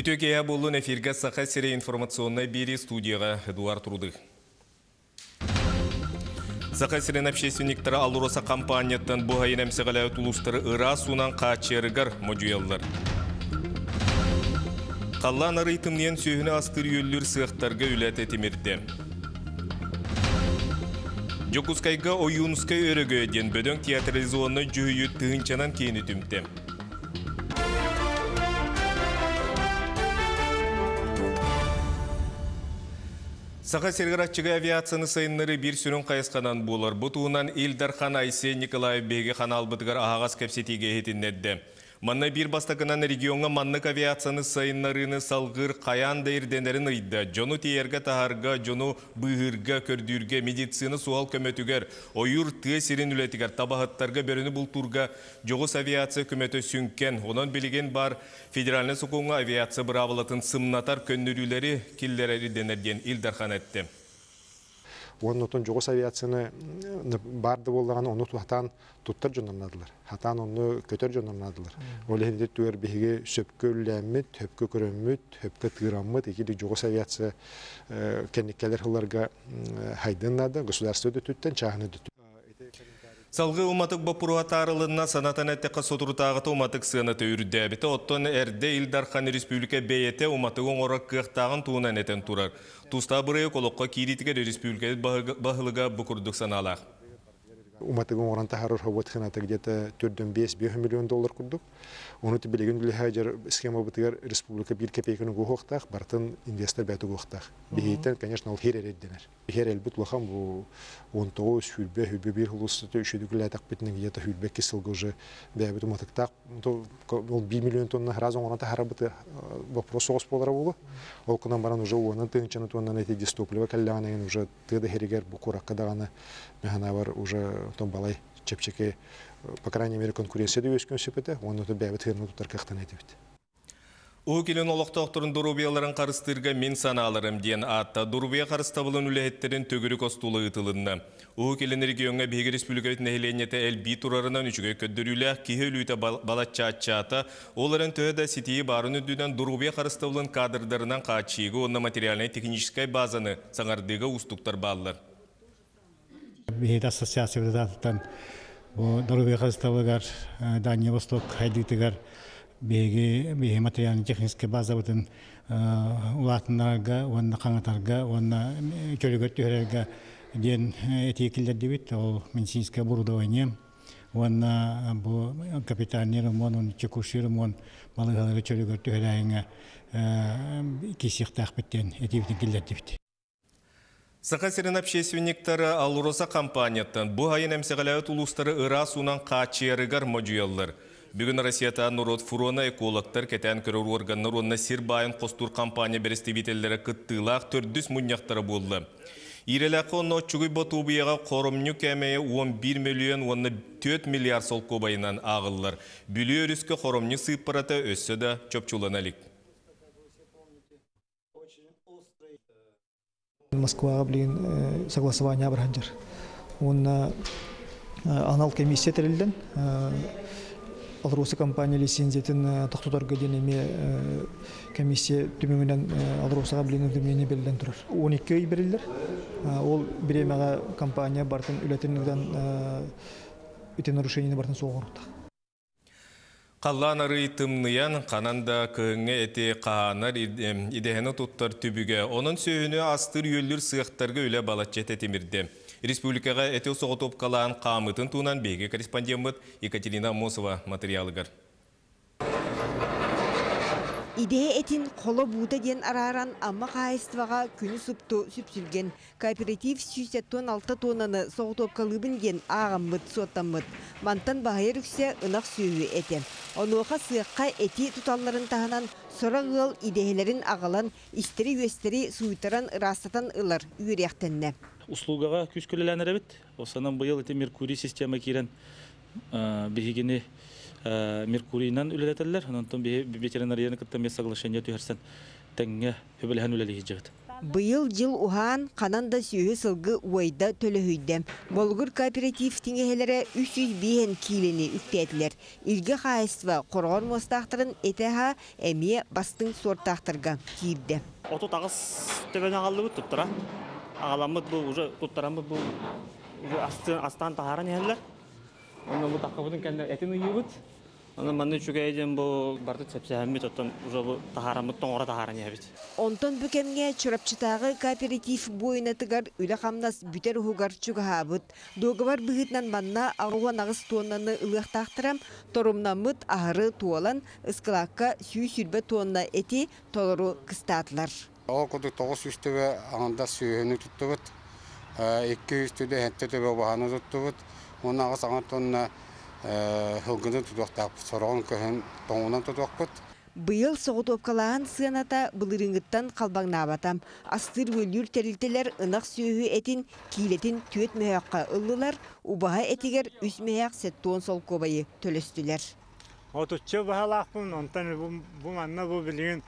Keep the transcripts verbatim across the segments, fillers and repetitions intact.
Күтөкея болын эфирге сақа сире информационной бери студияға Эдуард Рудых. Сақа сирен общественниктері Алуроса компанияттан бұғайын әмсіғалау тұлыстары ыра сунан қачерігар модуяллар. Қаллан арытымнен сүйіні астыр үйілір сықтарға үләті темірді. Жокускайға ойынскай өрігі ден бөдің театрализуаны жүйі тұғынчанан кейіні түмді. Сақа сергіратчығы авиацияны сайынлары бір сүрін қайысқанан болар. Бұтуынан Илдархан Айсе Николаев беге қанал бұтығар ағас кәпсетеге етіннәдді. Манна бір бастақынан регионға маннық авиацияны сайынларыны салғыр қаян дайырденерін ұйды. Жону тиерге тағарға, жону бұғырға, көрдүрге, медицина суал көметігер, ойыр тұғы сирен үлетігер, табағыттарға бөріні бұл тұрға жоғыс авиация көметі сүнкен. Онан білеген бар федеральны сұқуңа авиация бұрабылатын сымнатар көннірілері келлері денерген Илдархан әтті. Onun için Jogos aviasyonu bardı bolğan onu tutan tuttar jonnamladılar. Hatan onu kötör jonnamladılar. Öyle hedi tür bihige söpköllämit, höpkö körömmüt, höpkö tıramıt iki Jogos aviasiya kennikkeler hıllarga haydınladı. Государство dütütten çağını dütü. Салғы уматық бапыруа тарылынна санатан әттеқі сотырутағыты уматық сығынаты үрді әбіті. Оттон әрде Илдархан Республика бейеті уматығын орақ қықтағын туынан әтен тұрар. Туста бұрайы қолыққа кейритігі республикает бағылыға бұқырдық саналақ. Уматығын оран тахарыр хабот қынаты где-то төрттен бес миллион доллар күрдік. Оны білеген білі хәжер схема бұтығар республика бір копейкінің ғоқтақ, бартын инвестор бәті ғоқтақ. Бейеттен, конечно, ол хер әредденер. Хер әлбіт лоқам бұл он тоғыз хүлбе, хүлбе бір ғылыстыты үшедігілі әтақ бетінің где-то хүлбе кесілгі ұжы бәбіт уматықтақ. Ол бір миллион тонна разон оны тахара бұты вопрос соғыс болары болы. Ол күнан баран ұжы оның тыңчаны тоннан әте дистопливы кәллағанайын ұжы тыды херегер бұл қораққа дағаны мәғана бар ұжы балай чепчеке, по крайней мере, конкуренция өскен сөпеті, оны да бәбіт херіні тұтар қақтан әтебет. О келін олықта оқтырын дұрубияларын қарыстырға мен саналарым ден атта. Дұрубия қарыстабылын үләеттерін төгірі костулы ұтылынна. О келін регионға бейгі республика өтін әйленеті әлбей тұрарынан үшіге көддірілі кейі үліті балатча атчаты. Оларын төхеді сетейі барын үддіден дұрубия қарыстабылын кадрдарынан қачиығы, онна материаліне техническай базаны саңардығы ұстықтар балылар. Бейді ассоциациялардан дұрубия қарыстабылығар, Дания Восток, Хайдытығар, беги беги материальный технический база бутын улатынларга, онна қаңатарға, онна көлігөт түйерерге ден этикілдер дебет, ол медицинское оборудование, онна бұл капитальный ремонт, он текущий ремонт, балығалығы көлігөт түйерерге кесіқтақ біттен этикілдер дебет. Сақа сирен общественниктары Алуроса компанияттан бұл айын әмсіғалауыт ұлыстары ыра сунан қачерігар модуяллар. Бүгін Россията Нұрот Фурона экологтар кәтән көрір органнар онына сир байын қостур компания берестебителері күттілақ төрдіс мұнияқтары болды. Иреләқі онына чүгій ботубияға қорымню кәмейі он бір миллион, онына төрт миллиард сол көбайынан ағылылар. Бүлі өріскі қорымню сыппараты өссі да чөпчуланалік. Москва, блин, согласование Абраханджер. Он анал комиссия терилден. Алроса компания лицензиятын тақтутарға денеме комиссия түмеңінен Алросаға білінің түмеңіне белден тұрар. он екі ай берілдер. Ол біремеға компания бартын үләтінігден үтен нарушениені бартын соғырды. Қаллан ары тымныян қананда күйіңе әте қағанар идеғені тұттар түбіге. Оның сөйіні астыр үйелір сығықтарға үлі балатчет әтемірді. Республикаға әте соғытып қалан қамытын туынан бейге корреспондент Екатерина Мосова материалығыр. Идея этин қолы бұуда ден араран амма қайыстываға күні сұпту сүпсілген. Кооператив сүйсет алты тоннаны соғытып қалыбын ген ағаммыд, соттаммыд. Мантан бағайыр үксе ынақ сүйі әті. Онуға сыйыққа әти тұталларын тағынан сора ғыл идеяларын ағалан, істері-өстері суйтаран ырастатан ылар үйректенне. Услугаға күш көлеләнер әбіт. Осанан бұйыл әте Меркурий система керен бігігені Меркурийнан үлелетелер. Онтон ветеринарияны кыттан бес соглашение түйерсен тәңге хөбілген үлелі жігіт. Быйыл жыл ухан кананда сүйі сылгы уайда төлөһүйдем. Болгур кооператив тиңехелere үч жүз биен килени үктетилер. Илге хайства коргон мостактырын этеха эмие бастың сортактырга кирде. Оту тагыс төбөне агалды бут туттара. Агаламыт бу уже туттарамыт бу уже астан астан тахаран яллар. Оны бу такыбытын кенде этин уйбут. Оны манны чугайден бу барды сепсәмит оттан уже бу тахарамыттан ора тахаран ябит. Онтон бүкемге чурапчытагы кооператив бойына тыгар үле хамнас бүтер хугар чугабыт. Договор быгытнан манна агуан агыс тоннаны ылыктактырам, торумнамыт ахыры туалан ыскылакка сүй-сүрбе тонна эти толору кыстатлар. Ол кудук тогуз жүз төбө анда сүйөнү туттубут. эки жүз төбө хетте төбө бааны туттубут. Оны агыс аңа тонна хылгыны тутуктап, сорогон көһөн тоңунан тутукпут. Быйыл соғытопкалаан сыаната былырыңыттан қалбаңнабатам. Астыр өлүр терилтелер ынақ сүйі этин килетин түет мөйаққа ыллылар, убаға этигер үс мөйақ сеттуон сол кобайы төлөстүлер. Отуччы бағалақпын, онтан бұл манна бұл білген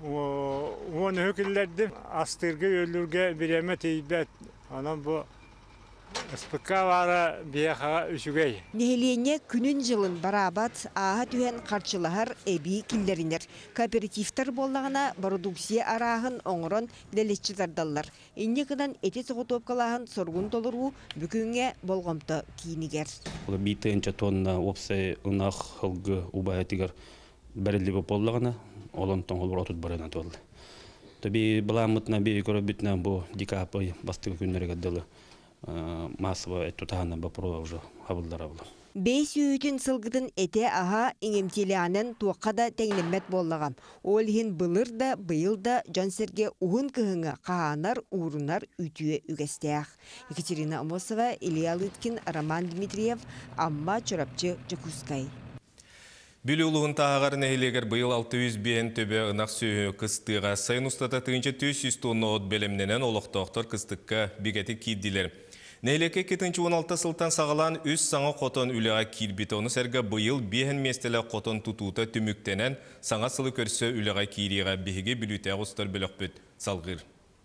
он өкілдерді астырғы өлүрге биреме тейбет. Анан бұл Спыка бара бияха үшүгей. Нехелене күнүн жылын барабат аға түйен қарчылағар эби киллеринер. Кооперативтар боллағына продукция арағын оңырон лелетчі зардалар. Инне кыдан эти соғытопкалағын соргун толыру бүкінге болғымты кейінігер. Бұл бейтінчі тонна опсай ұнақ хылғы убаятығар бәрілі боп боллағына олонтон олыр отыд барына толды. Таби бұламытна бей көрі бүтіна бұл декапы бастығы күнлері ғаддылы. Массово эту тахана бапро уже хабылдара булу. Бейс үйітін сылгытын эте аға иңемтелеанын туаққада тәңлеммет боллағам. Ол хин былыр да, быйыл да жансерге уғын кығыңа қағанар, уырынар үтіе үгестеяқ. Екатерина Амосова, Илья Лыткин, Роман Дмитриев, Амма Чорапчы, Джакускай. Бүлі ұлығын тағағарын әйелегер бұйыл алты жүз бейін төбе ұнақ сүйі қыстыға сайын ұстата түйінші төрт жүз тонна от бөлімненен олықтақтар қыстыққа бігеті кейділер. Нәйлеке кетінші он алты сылтан сағалан үз саңа қотон үліға кирбеті оны сәргі бұйыл бейін местелі қотон тұтуыта түміктенен саңа сылы көрсі үліға кейриға бейге бүліте ғыстар бөлік бүт салғыр.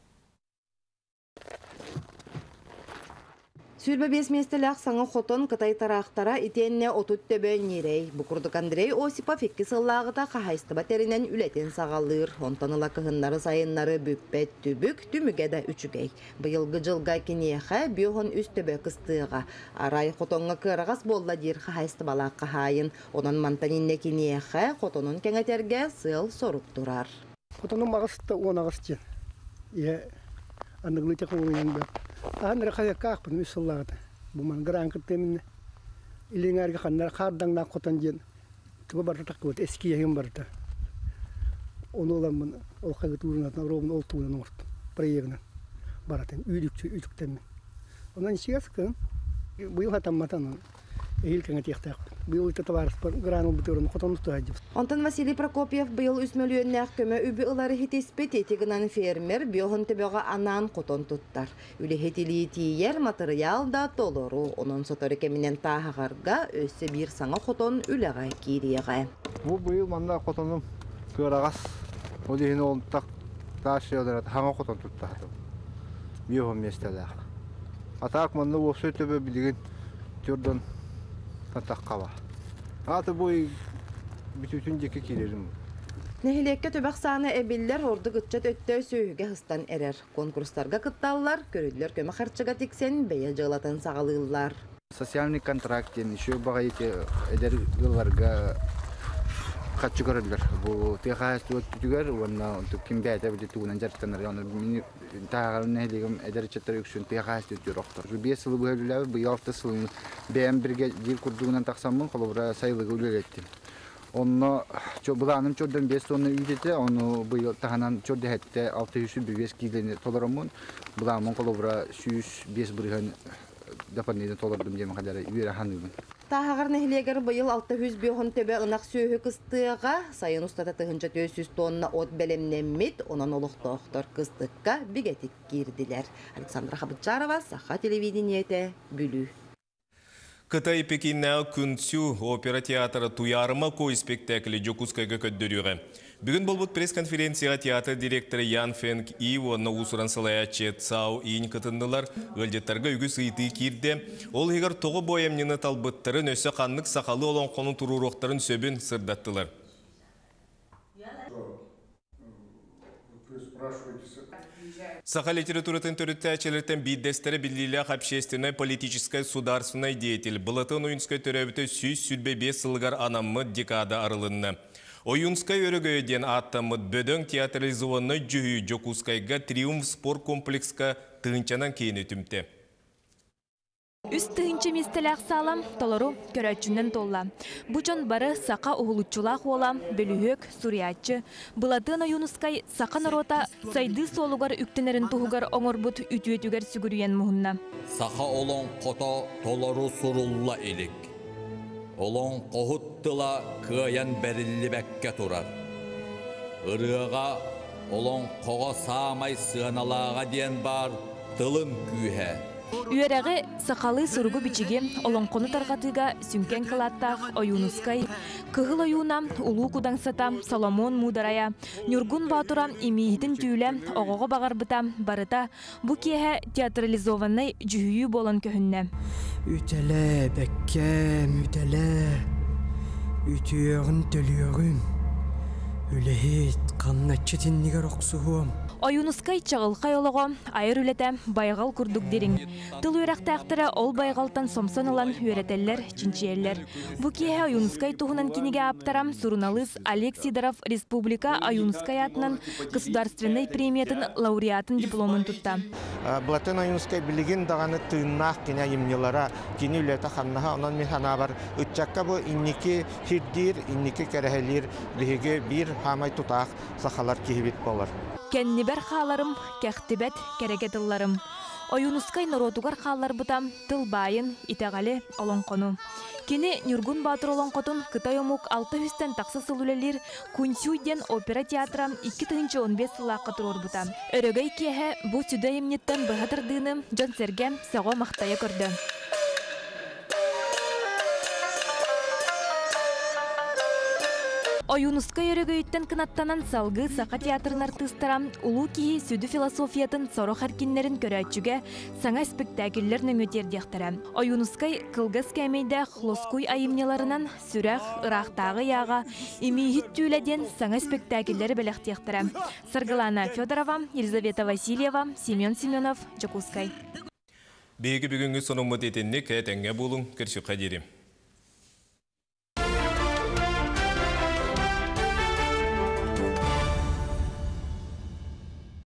Сүрбе бес местелек саңа хотон кытай тарақтара итенне отут төбө нерей. Букурдук Андрей Осипов икки сыллағыта қахайстыба теринен үлетен сағалыр. Онтаныла кыһыннары сайыннары бүкпет түбүк түмүгеда үчүгей. Быйылгы жылга кенеха биохон үс төбө кыстыга. Арай хотонга кырагас болла дир қахайстыбала қахайын. Онан мантанинне кенеха хотонун кеңетерге сыл сорук турар. Хотонун мағысты он ағысты. Е, анныглыте қоңын бөп. Аныр қая қақпын үс сыллағыда. Бұман ғыран күттемін. Илеңәрге қандар қардаңнан қотан жен. Түбі барда тақы өт, ескі егін барда. Оны оламын, ол қағыт ұрынатын, робын ол туынан орт. Бір егінен баратын, үйдікчі, үйдіктемін. Онан ішіге sıkın. Бұйыл хатам матанын. Эйил кеңет яқтақпын. Бұйыл үті табарыс бар, ғыран ұлбытырын қотан ұсты ғайдып. Онтан Василий Прокопьев бұйыл үс мөлуеннәқ көмі үбі ұлары хетеспет етігінен фермер биоғын төбеға анан қотон тұттар. Үлі хетілі тиер материал да толыру. Onun соторы кемінен тағығарға өсі бір саңа қотон үліға кейрияға. Бұл бұйыл манда қотоным көрағас. Ол дейін олынтақ тағы олар хаңа қотон тұттар. Биоғын местелер. Атақ манда осы төбе білген түрден татаққаба. Аты бой бүтүтүн жеке келерім. Нехилекке төбәк саны әбеллер орды гытчат өттө сүйіге хыстан әрер. Конкурстарға кытталылар, көрілдер көмі қарчыға тексен бәйе жылатын сағалылар. Социальный контрактен, еще баға еке әдер ғыларға қатшы көрілдер. Бұл текайысты өттігер, оны кім бәйті бәйті туғынан жарттанар. Оны тағалын нәйлігім әдер чаттар өкшін текайысты өттігер оқтар. Бес сылы бұғылылар, бұй алты сылын бәйін бірге жел күрдігінен тақсамын, қолыбыра сайлығы өлелеттім. Onu bulanım çördüm beş tonu ücreti onu bu tahanan çördü hette altı yüz beş kilini toleramın bulanım kolobra yüz beş bırhan defanıydı tolerdim diye kadar üyere hanımın. Tağır nehliyeger bıyıl altı yüz beş töbe ınak söhü kıstığa sayın ustada tıhınca dört yüz tonna ot belemnemit onan oluq doktor kıstıqqa bigetik girdiler. Alexandra Habıtçarova, Saha televidiniyete, Bülü. Кытай Пекинне күнсү опера театры туярыма кой спектаклі Джокускайга көддөрүгө. Бүгін болбут пресс-конференцияға театр директоры Ян Фенг и онна усуран салаячы Цао Инь кытыннылар өлдеттарға үгі сыйты кирде. Ол егер тоғы боемнені талбыттарын өсі қанлық сақалы олон қону тұруроқтарын сөбін сырдаттылар. Саха литературатын төрітті әчелерден биддестері білдейлі общественной политической сударственной деятель. Бұлатын ойынскай төрәбіті сүйіз сүлбе бес сылғар анаммы декада арылынны. Ойынскай өрігөйден аттамыд бөдөң театрализуанны жүхі жокускайға триумф спорт комплекска тығынчанан кейін өтімті. Үс тыгынчы мистелек салам, толору көрәтчүнен толла. Бучон бары сақа уғылуччулақ ола, бөлүхөк, суриятчы. Бұлатын ойынускай сақа нарота сайды солугар үктенерін туғығар оңырбут үтүетүгер сүгүрүйен мұхынна. Сақа олон қото толору сурулла елік. Олон қоғыттыла кыян бәрілі бәкке тұрар. Үріға олон қоға саамай сығаналаға ден бар тылын күйе. Үйерәғі сақалы сұрғы бичіге олонқоны тарғатыға сүнкен кылаттақ ойынускай, кығыл ойуна ұлу кудаңсата Соломон Мударая, Нюргун Батура имейхетін түйілі оғығы бағарбыта барыта бұ кеге театрализованный жүхүйі болан көхінне. Үтәлі, бәккәм, үтәлі, үтіеғін төліеғін, үләхет қаннатчы теннігер оқсуғым. Ойынускай чағылқай олығы айыр үлеті байғал күрдік дерін. Тыл үйрәқті әқтірі ол байғалтан сомсон ұлан үйретелер, чинчиелер. Бұ кеге ойынускай тұғынан кенеге аптарам Суруналыс Олег Сидоров Республика ойынускай атынан государственный премиятын лауреатын дипломын тұтта. Бұлатын ойынускай білігін дағаны тыыннақ кене емнелара кені үлеті қаннаға онан мен хана бар. Үтчакка бұл иннекі хирдир, иннекі кәрәхелер бігі бір хамай тұтақ сақалар кейбет болар. Кеннибер халарым, кәқтібет, кәрекетілларым. Ойынускай норотугар халар бұтам, тыл байын, итәғалі олонқону. Кені Нюргун Батыр олонқотын кытай омук алты хүстен тақсы сылулелер Күнсүйден опера театра икки тыгынчы он бес сылаққа тұрор бұтам. Өрөгей кеге бұл сүді емнеттен бұғатырдыны Джон Серге саға мақтайы көрді. Ойынускай өрөгөйттен кынаттанан салғы сақа театрын артыстарам улу кихи сүді философиятын соро харкиннерін көрәтчүге саңа спектакеллер нөңөтердектірі. Ойынускай кылгас кәмейді хлоскуй айымнеларынан сүрәқ, ырақтағы яға, имейхит түйләден саңа спектакеллері бәләқтектірі. Саргалана Федорова, Елизавета Васильева, Семен Семенов, Жакускай. Бейгі бүгінгі сонымы детенне кәтәңге болың, кірші қадерім.